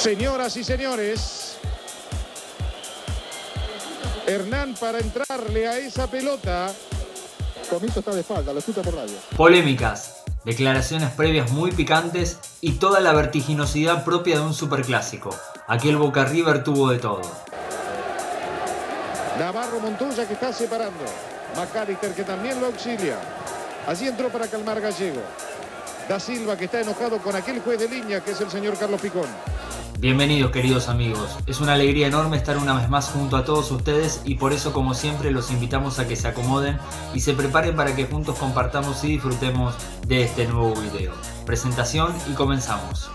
Señoras y señores, Hernán para entrarle a esa pelota. Comiso está de espalda, lo escucha por radio. Polémicas, declaraciones previas muy picantes y toda la vertiginosidad propia de un superclásico. Aquel Boca River tuvo de todo. Navarro Montoya que está separando. McAllister que también lo auxilia. Allí entró para calmar Gallego. Da Silva que está enojado con aquel juez de línea que es el señor Carlos Picón. Bienvenidos queridos amigos, es una alegría enorme estar una vez más junto a todos ustedes y por eso como siempre los invitamos a que se acomoden y se preparen para que juntos compartamos y disfrutemos de este nuevo video. Presentación y comenzamos.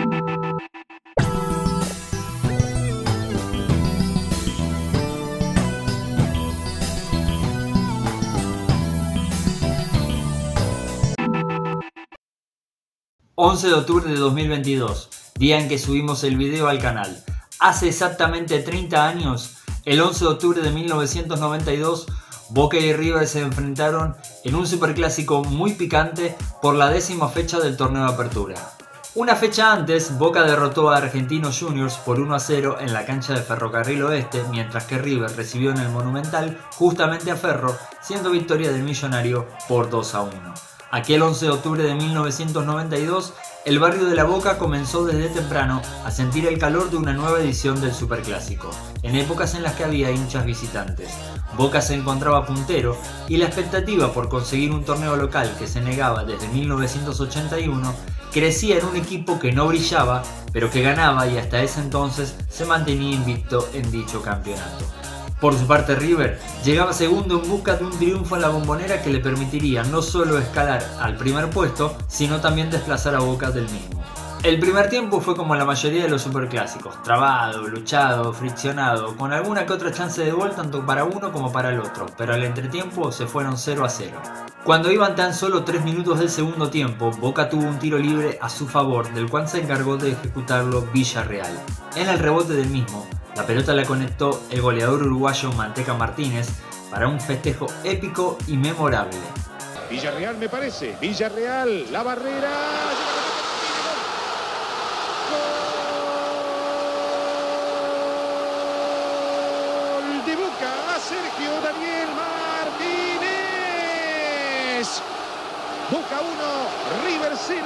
...11 de octubre de 2022... día en que subimos el video al canal. Hace exactamente 30 años, el 11 de octubre de 1992, Boca y River se enfrentaron en un superclásico muy picante por la 10ª fecha del torneo de apertura. Una fecha antes, Boca derrotó a Argentinos Juniors por 1-0 en la cancha de Ferrocarril Oeste, mientras que River recibió en el Monumental justamente a Ferro, siendo victoria del Millonario por 2-1. Aquel 11 de octubre de 1992, el barrio de La Boca comenzó desde temprano a sentir el calor de una nueva edición del Superclásico, en épocas en las que había hinchas visitantes. Boca se encontraba puntero y la expectativa por conseguir un torneo local que se negaba desde 1981 crecía en un equipo que no brillaba, pero que ganaba y hasta ese entonces se mantenía invicto en dicho campeonato. Por su parte River llegaba segundo en busca de un triunfo en la Bombonera que le permitiría no solo escalar al primer puesto, sino también desplazar a Boca del mismo. El primer tiempo fue como la mayoría de los superclásicos, trabado, luchado, friccionado, con alguna que otra chance de gol tanto para uno como para el otro, pero al entretiempo se fueron 0-0. Cuando iban tan solo 3 minutos del segundo tiempo, Boca tuvo un tiro libre a su favor, del cual se encargó de ejecutarlo Villarreal. En el rebote del mismo, la pelota la conectó el goleador uruguayo Manteca Martínez para un festejo épico y memorable. Villarreal me parece, Villarreal, la barrera. Gol de Boca a Sergio Daniel Martínez. Boca 1, River 0.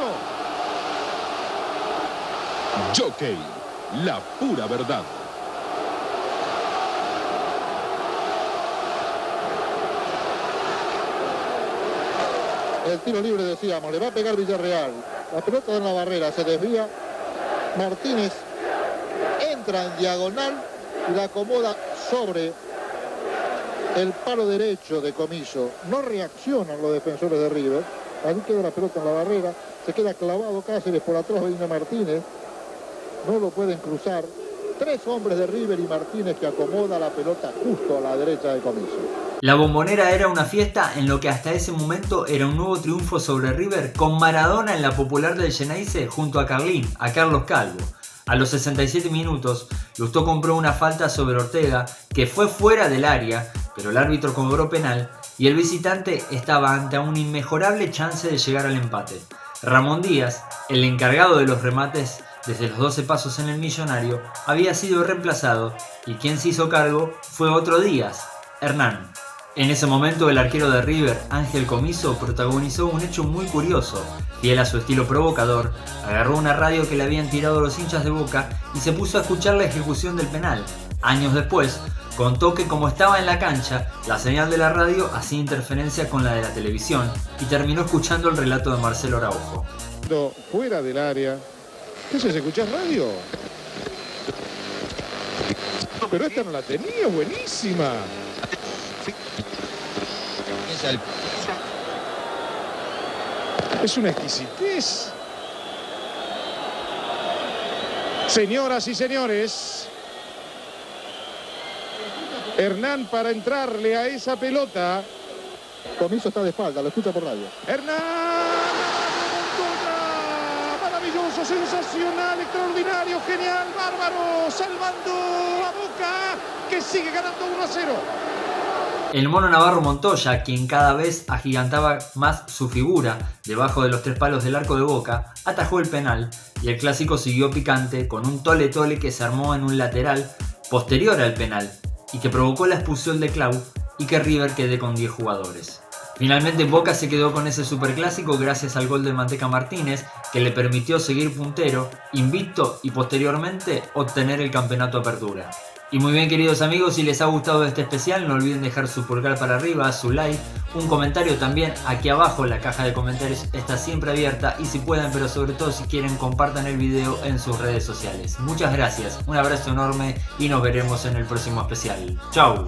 Jockey, la pura verdad. El tiro libre, decíamos, le va a pegar Villarreal. La pelota en la barrera se desvía. Martínez entra en diagonal y la acomoda sobre el palo derecho de Comiso. No reaccionan los defensores de River. Ahí queda la pelota en la barrera. Se queda clavado Cáceres, por atrás viene Martínez. No lo pueden cruzar. 3 hombres de River y Martínez que acomoda la pelota justo a la derecha de Comiso. La Bombonera era una fiesta en lo que hasta ese momento era un nuevo triunfo sobre River con Maradona en la popular del Geneise junto a Carlín, a Carlos Calvo. A los 67 minutos, Lustó compró una falta sobre Ortega que fue fuera del área, pero el árbitro cobró penal y el visitante estaba ante una inmejorable chance de llegar al empate. Ramón Díaz, el encargado de los remates desde los 12 pasos en el Millonario, había sido reemplazado y quien se hizo cargo fue otro Díaz, Hernán. En ese momento el arquero de River, Ángel Comiso, protagonizó un hecho muy curioso. Fiel a su estilo provocador, agarró una radio que le habían tirado los hinchas de Boca y se puso a escuchar la ejecución del penal. Años después, contó que como estaba en la cancha, la señal de la radio hacía interferencia con la de la televisión y terminó escuchando el relato de Marcelo Araujo. Fuera del área. ¿Qué se escuchás radio? Pero esta no la tenía, buenísima. Es una exquisitez. Señoras y señores, Hernán para entrarle a esa pelota. Comiso está de espalda, lo escucha por radio. Hernán, maravilloso, sensacional, extraordinario, genial, bárbaro, salvando a Boca, que sigue ganando 1-0. El mono Navarro Montoya, quien cada vez agigantaba más su figura debajo de los 3 palos del arco de Boca, atajó el penal y el clásico siguió picante con un tole-tole que se armó en un lateral posterior al penal y que provocó la expulsión de Clau y que River quede con 10 jugadores. Finalmente Boca se quedó con ese superclásico gracias al gol de Manteca Martínez, que le permitió seguir puntero, invicto y posteriormente obtener el campeonato Apertura. Y muy bien, queridos amigos, si les ha gustado este especial no olviden dejar su pulgar para arriba, su like, un comentario también aquí abajo, la caja de comentarios está siempre abierta y si pueden, pero sobre todo si quieren, compartan el video en sus redes sociales. Muchas gracias, un abrazo enorme y nos veremos en el próximo especial. ¡Chau!